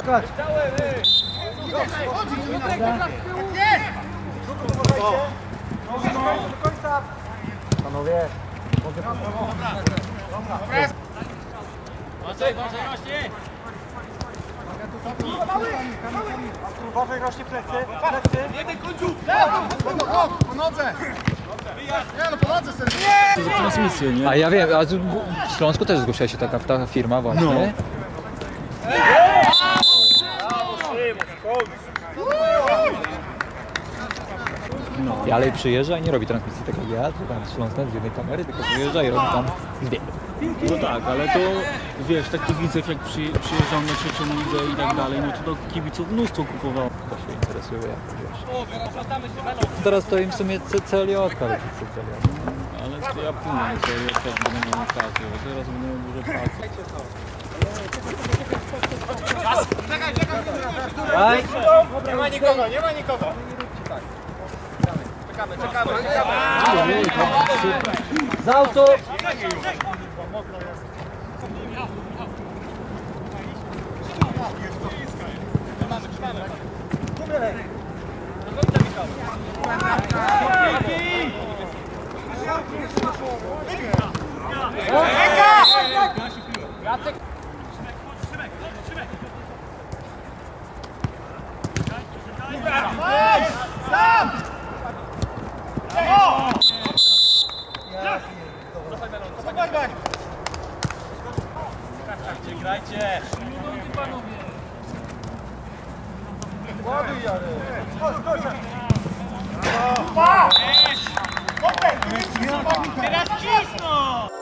skacz. Panowie, mogę uważaj, rośnie plecy. Jeden końcu! Po nodze! Nie, no po nodze sobie! Transmisję, nie? A ja wiem, a w Śląsku też zgłosiła się taka firma właśnie. No. Ale przyjeżdża i nie robi transmisji tak jak ja, to tam Śląska z jednej kamery, tylko przyjeżdża i robi tam dwie. No tak, ale to wiesz, tak kibiców jak przyjeżdżam na trzecią ligę i tak dalej, no to kibiców mnóstwo kupowało. To się interesuje jak wiesz. Teraz to im w sumie CLJ, ale CLJ. Ale to ja później sobie też będę miał okazję, bo teraz będę miał dużo pracy. Nie ma nikogo, nie ma nikogo. Czekamy. Z auto! Grajcie! Ładuj, Jary! Teraz cisną!